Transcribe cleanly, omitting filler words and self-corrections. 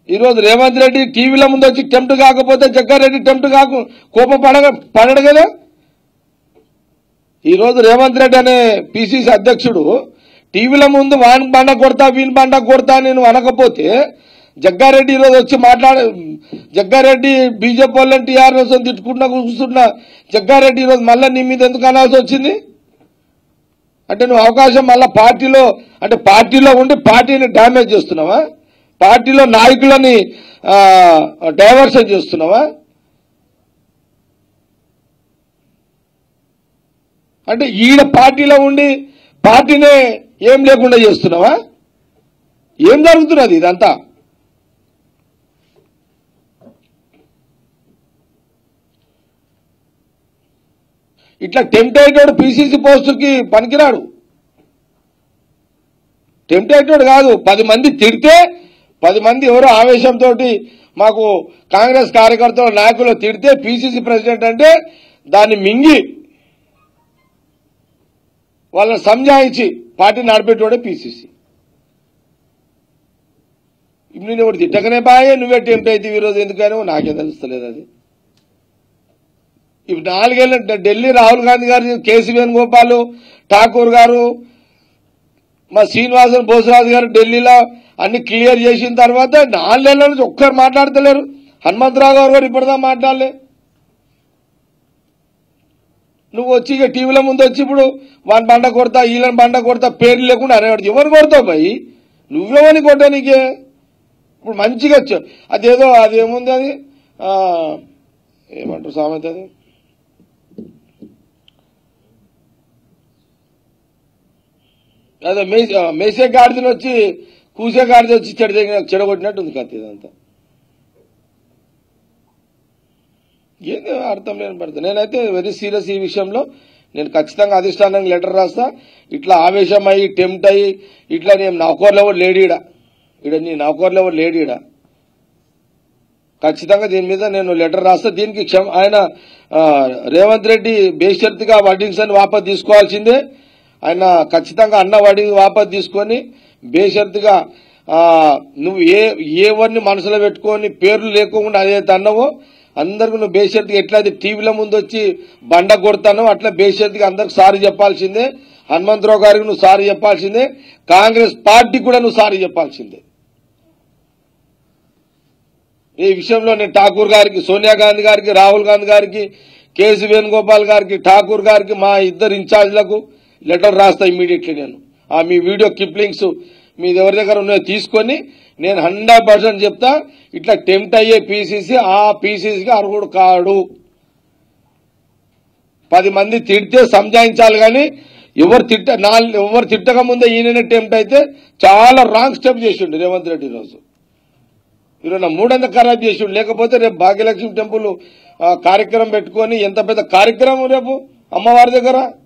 ఈ రోజు రేవంత్ రెడ్డి టీవీల ముందు వచ్చి టెంప్ట్ కాకపోతే జగ్గారెడ్డి టెంప్ట్ కాకు కోపం పడడు కదా. ఈ రోజు రేవంత్ రెడ్డి అనే పిసిసి అధ్యక్షుడు టీవీల ముందు వాన్ బండ కొడతా వీన్ బండ కొడతా నేను అనకపోతే జగ్గారెడ్డి ఈరోజు వచ్చి జగ్గారెడ్డి బీజేపీ వాళ్ళని టీఆర్ఎస్ తిట్టుకుంటున్నా కూర్చుంటున్నా జగ్గారెడ్డి ఈరోజు మళ్ళీ నీ మీద ఎందుకు అనాల్సి వచ్చింది అంటే నువ్వు అవకాశం మళ్ళా పార్టీలో ఉండి పార్టీని డ్యామేజ్ చేస్తున్నావా, పార్టీలో నాయకులని డైవర్షన్ చేస్తున్నావా అంటే ఈడ పార్టీలో ఉండి పార్టీనే ఏం లేకుండా చేస్తున్నావా? ఏం జరుగుతున్నది ఇదంతా? ఇట్లా టెంప్ట్ అయ్యేటోడు పీసీసీ పోస్టుకి పనికిరాడు. టెంప్ట్ అయ్యేటోడు కాదు. 10 మంది తిడితే 10 మంది ఎవరో ఆవేశంతో మాకు కాంగ్రెస్ కార్యకర్తల నాయకులు తిడితే పీసీసీ ప్రెసిడెంట్ అంటే దాన్ని మింగి వాళ్ళని సంజాయించి పార్టీ నడిపేటోడే పీసీసీ. నేను ఎవరు తిట్టకనే బాయే నువ్వే టెంప్ట్ అయితే ఈరోజు ఎందుకనో నాకే తెలుస్తలేదు. అది ఇప్పుడు 4 ఏళ్ళ ఢిల్లీ రాహుల్ గాంధీ గారు, కేసీ వేణుగోపాల్ ఠాకూర్ గారు, మా శ్రీనివాసన్ బోసరాజు గారు ఢిల్లీలో అన్ని క్లియర్ చేసిన తర్వాత 4 ఏళ్ల నుంచి ఒక్కరు మాట్లాడతలేరు. హనుమంతరావు గారు కూడా ఇప్పటిదా మాట్లాడలే. నువ్వు వచ్చి ఇక టీవీల ముందు వచ్చి ఇప్పుడు వాని బండ కొడతా వీళ్ళని బండ కొడతా పేర్లు లేకుండా అనేవాడు. ఎవరు కొడతావు భయ్? నువ్వేమని కొట్టా నీకే? ఇప్పుడు మంచిగా వచ్చావు. అదేముంది అది ఏమంటారు సామెత, అది అదే మేసే గాడిదని వచ్చి కూసే గాడిద వచ్చి చెడగొట్టినట్టు ఉంది కత్తి. ఇదంతా ఏంది అర్థం లేని పడుతుంది. నేనైతే వెరీ సీరియస్ ఈ విషయంలో. నేను ఖచ్చితంగా అధిష్టానానికి లెటర్ రాస్తా. ఇట్లా ఆవేశం అయ్యి టెంప్ట్ అయ్యి ఇట్లా నేను నౌకర్లు ఎవరు లేడీడా నీ నౌకర్లు ఎవరు లేడీడా ఖచ్చితంగా దీని మీద నేను లెటర్ రాస్తా. దీనికి ఆయన రేవంత్ రెడ్డి బేషరతుగా వర్డింగ్స్ అని వాపసు తీసుకోవాల్సిందే. ఆయన ఖచ్చితంగా అన్న వర్డింగ్ వాపసు తీసుకొని బేషరతుగా నువ్వు ఎవరిని మనసులో పెట్టుకొని పేర్లు లేకుండా అదైతే అన్నావో అందరికి నువ్వు బేషరతుగా ఎట్లయితే టీవీల ముందు వచ్చి బండ కొడతానో అట్లా బేషరతుగా అందరికి సారీ చెప్పాల్సిందే. హనుమంతరావు గారికి నువ్వు సారీ చెప్పాల్సిందే. కాంగ్రెస్ పార్టీకి కూడా నువ్వు సారీ చెప్పాల్సిందే. ఈ విషయంలో నేను ఠాకూర్ గారికి, సోనియా గాంధీ గారికి, రాహుల్ గాంధీ గారికి, కేసీ వేణుగోపాల్ గారికి, ఠాకూర్ గారికి, మా ఇద్దరు ఇన్ఛార్జ్లకు లెటర్ రాస్తా ఇమ్మీడియట్లీ. నేను మీ వీడియో క్లిప్లింగ్స్ మీది ఎవరి దగ్గర ఉన్నాయో తీసుకొని నేను 100% చెప్తా. ఇట్లా టెంప్ట్ అయ్యే పీసీసీ ఆ పీసీసీకి అర్హుడు కాడు. 10 మంది తిడితే సంజాయించాలి కానీ ఎవరు తిట్టక ముందే ఈయననే టెంప్ట్ అయితే చాలా రాంగ్ స్టెప్ చేసిండు రేవంత్ రెడ్డి. ఈరోజు నా మూడంతా ఖరాబ్ చేసిండు. లేకపోతే రేపు భాగ్యలక్ష్మి టెంపుల్ కార్యక్రమం పెట్టుకొని ఎంత పెద్ద కార్యక్రమం రేపు అమ్మవారి దగ్గర